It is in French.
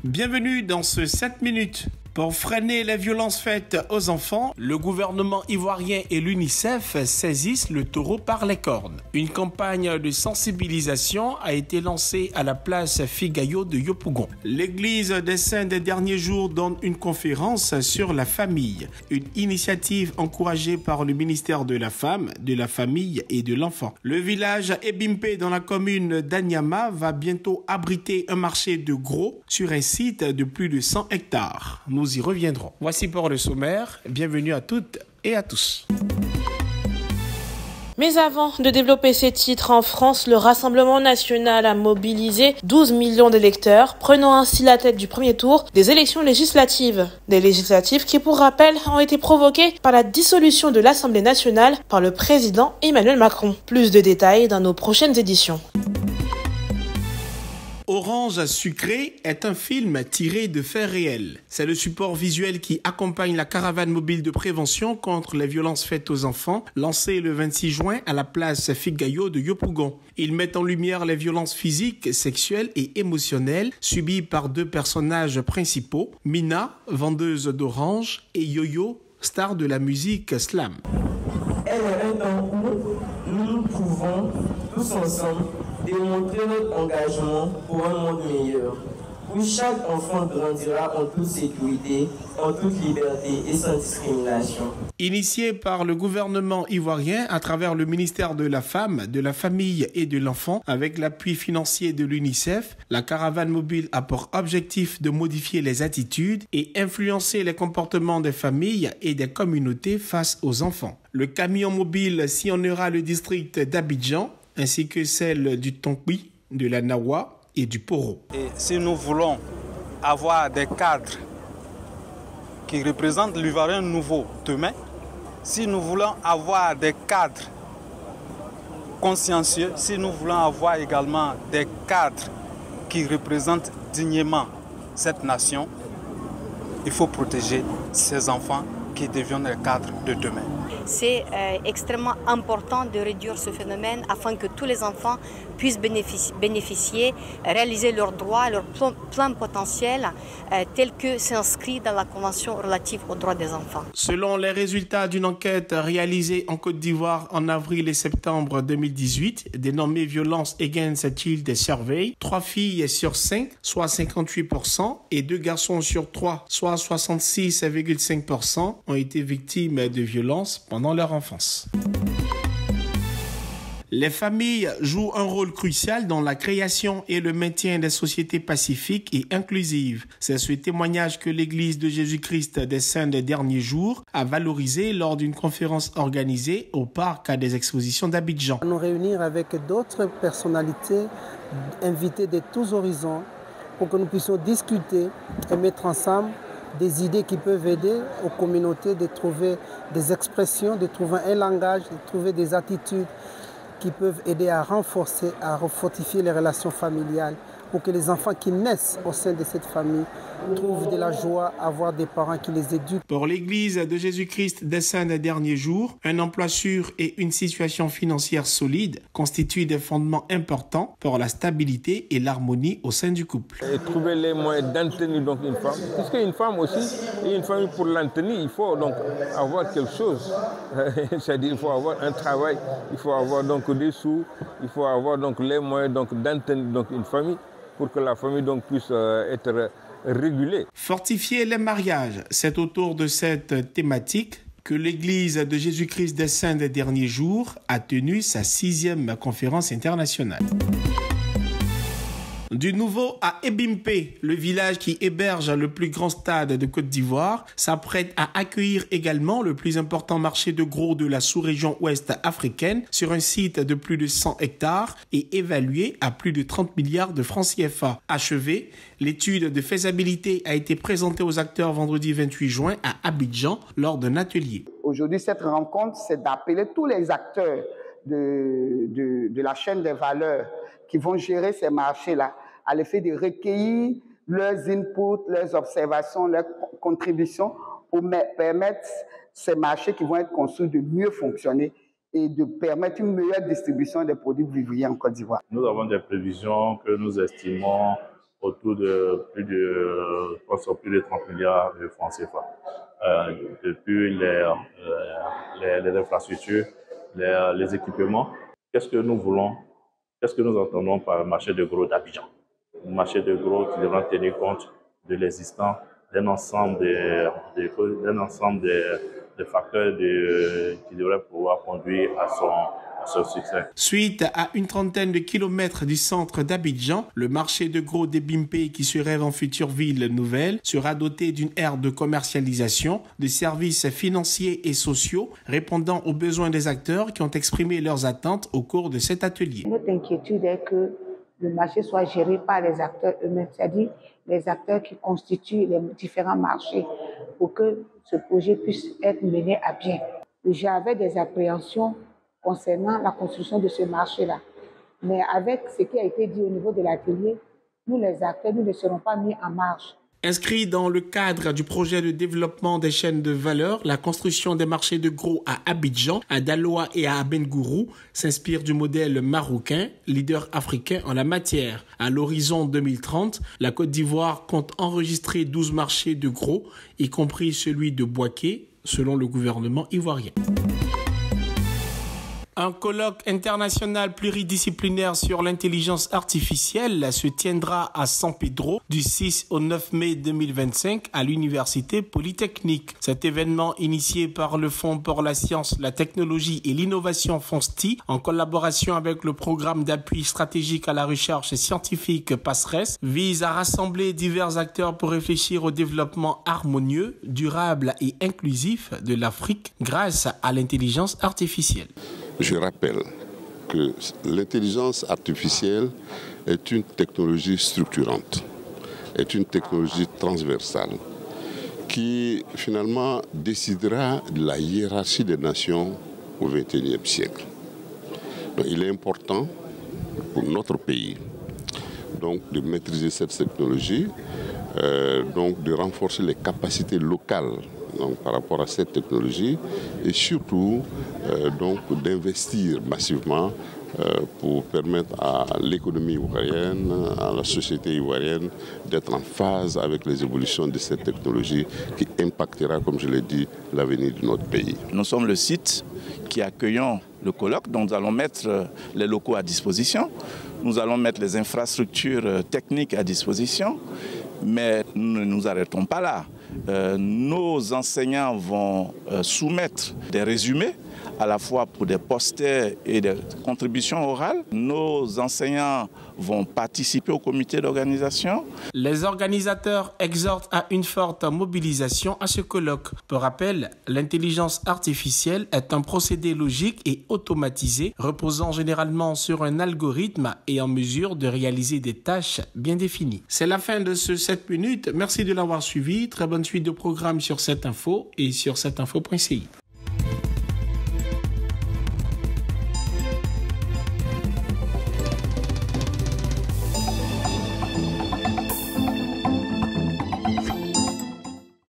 Bienvenue dans ce 7 minutes. Pour freiner les violences faites aux enfants, le gouvernement ivoirien et l'UNICEF saisissent le taureau par les cornes. Une campagne de sensibilisation a été lancée à la place Figayo de Yopougon. L'église des Saints des derniers jours donne une conférence sur la famille, une initiative encouragée par le ministère de la Femme, de la Famille et de l'Enfant. Le village Ebimpe dans la commune d'Anyama va bientôt abriter un marché de gros sur un site de plus de 100 hectares. Nous y reviendrons. Voici pour le sommaire. Bienvenue à toutes et à tous. Mais avant de développer ces titres en France, le Rassemblement national a mobilisé 12 millions d'électeurs, prenant ainsi la tête du premier tour des élections législatives. Des législatives qui, pour rappel, ont été provoquées par la dissolution de l'Assemblée nationale par le président Emmanuel Macron. Plus de détails dans nos prochaines éditions. Orange sucré est un film tiré de faits réels. C'est le support visuel qui accompagne la caravane mobile de prévention contre les violences faites aux enfants, lancée le 26 juin à la place Figayo de Yopougon. Il met en lumière les violences physiques, sexuelles et émotionnelles subies par deux personnages principaux, Mina, vendeuse d'orange, et Yo-Yo, star de la musique slam. Elle est un temps où nous pouvons tous ensemble démontrer notre engagement pour un monde meilleur, où chaque enfant grandira en toute sécurité, en toute liberté et sans discrimination. Initiée par le gouvernement ivoirien à travers le ministère de la Femme, de la Famille et de l'Enfant, avec l'appui financier de l'UNICEF, la caravane mobile a pour objectif de modifier les attitudes et influencer les comportements des familles et des communautés face aux enfants. Le camion mobile sillonnera le district d'Abidjan, ainsi que celle du Tonkwi, de la Nawa et du Poro. Et si nous voulons avoir des cadres qui représentent l'Ivoirien nouveau demain, si nous voulons avoir des cadres consciencieux, si nous voulons avoir également des cadres qui représentent dignement cette nation, il faut protéger ces enfants qui deviennent les cadres de demain. C'est extrêmement important de réduire ce phénomène afin que tous les enfants puissent bénéficier, réaliser leurs droits, leur plein potentiel tel que c'est inscrit dans la Convention relative aux droits des enfants. Selon les résultats d'une enquête réalisée en Côte d'Ivoire en avril et septembre 2018, dénommée Violence Against Child Survey, 3 filles sur 5, soit 58%, et 2 garçons sur 3, soit 66,5%, ont été victimes de violences pendant leur enfance. Les familles jouent un rôle crucial dans la création et le maintien des sociétés pacifiques et inclusives. C'est ce témoignage que l'Église de Jésus-Christ des Saints des derniers jours a valorisé lors d'une conférence organisée au parc des expositions d'Abidjan. Nous réunir avec d'autres personnalités invitées de tous horizons pour que nous puissions discuter et mettre ensemble des idées qui peuvent aider aux communautés de trouver des expressions, de trouver un langage, de trouver des attitudes qui peuvent aider à renforcer, à fortifier les relations familiales pour que les enfants qui naissent au sein de cette famille trouvent de la joie à avoir des parents qui les éduquent. Pour l'Église de Jésus-Christ des Saints des derniers jours, un emploi sûr et une situation financière solide constituent des fondements importants pour la stabilité et l'harmonie au sein du couple. Et trouver les moyens d'entenir donc une femme, puisqu'une femme aussi, et une famille pour l'entenir, il faut donc avoir quelque chose. C'est-à-dire il faut avoir un travail, il faut avoir donc des sous, il faut avoir donc les moyens donc d'entenir donc une famille pour que la famille donc puisse être régulée. Fortifier les mariages, c'est autour de cette thématique que l'Église de Jésus-Christ des Saints des derniers jours a tenu sa 6e conférence internationale. Du nouveau à Ebimpe, le village qui héberge le plus grand stade de Côte d'Ivoire, s'apprête à accueillir également le plus important marché de gros de la sous-région ouest africaine sur un site de plus de 100 hectares et évalué à plus de 30 milliards de francs CFA. Achevée, l'étude de faisabilité a été présentée aux acteurs vendredi 28 juin à Abidjan lors d'un atelier. Aujourd'hui, cette rencontre, c'est d'appeler tous les acteurs de la chaîne des valeurs qui vont gérer ces marchés-là, à l'effet de recueillir leurs inputs, leurs observations, leurs contributions pour permettre ces marchés qui vont être construits de mieux fonctionner et de permettre une meilleure distribution des produits vivriers en Côte d'Ivoire. Nous avons des prévisions que nous estimons autour de plus de 30 milliards de francs CFA. Depuis les infrastructures, les équipements. Qu'est-ce que nous voulons? Qu'est-ce que nous entendons par le marché de gros d'Abidjan? Un marché de gros qui devra tenir compte de l'existant d'un ensemble de facteurs qui devraient pouvoir conduire à son succès. Suite à une trentaine de kilomètres du centre d'Abidjan, le marché de gros d'Ebimpe, qui se rêve en future ville nouvelle, sera doté d'une aire de commercialisation, de services financiers et sociaux, répondant aux besoins des acteurs qui ont exprimé leurs attentes au cours de cet atelier. Notre inquiétude est que le marché soit géré par les acteurs eux-mêmes, c'est-à-dire les acteurs qui constituent les différents marchés, pour que ce projet puisse être mené à bien. J'avais des appréhensions concernant la construction de ce marché-là. Mais avec ce qui a été dit au niveau de l'atelier, nous les acteurs, nous ne serons pas mis en marge. Inscrit dans le cadre du projet de développement des chaînes de valeur, la construction des marchés de gros à Abidjan, à Daloa et à Abengourou s'inspire du modèle marocain, leader africain en la matière. À l'horizon 2030, la Côte d'Ivoire compte enregistrer 12 marchés de gros, y compris celui de Bouaké, selon le gouvernement ivoirien. Un colloque international pluridisciplinaire sur l'intelligence artificielle se tiendra à San Pedro du 6 au 9 mai 2025 à l'Université Polytechnique. Cet événement, initié par le Fonds pour la science, la technologie et l'innovation FONSTI, en collaboration avec le programme d'appui stratégique à la recherche scientifique PASSERES, vise à rassembler divers acteurs pour réfléchir au développement harmonieux, durable et inclusif de l'Afrique grâce à l'intelligence artificielle. Je rappelle que l'intelligence artificielle est une technologie structurante, est une technologie transversale qui finalement décidera de la hiérarchie des nations au XXIe siècle. Donc, il est important pour notre pays donc, de maîtriser cette technologie, donc de renforcer les capacités locales donc, par rapport à cette technologie et surtout donc d'investir massivement pour permettre à l'économie ivoirienne, à la société ivoirienne d'être en phase avec les évolutions de cette technologie qui impactera, comme je l'ai dit, l'avenir de notre pays. Nous sommes le site qui accueillons le colloque, dont nous allons mettre les locaux à disposition, nous allons mettre les infrastructures techniques à disposition, mais nous ne nous arrêtons pas là. Nos enseignants vont soumettre des résumés à la fois pour des posters et des contributions orales. Nos enseignants vont participer au comité d'organisation. Les organisateurs exhortent à une forte mobilisation à ce colloque. Pour rappel, l'intelligence artificielle est un procédé logique et automatisé reposant généralement sur un algorithme et en mesure de réaliser des tâches bien définies. C'est la fin de ce 7 minutes. Merci de l'avoir suivi. Très bonne suite de programmes sur 7info et sur 7info.ci.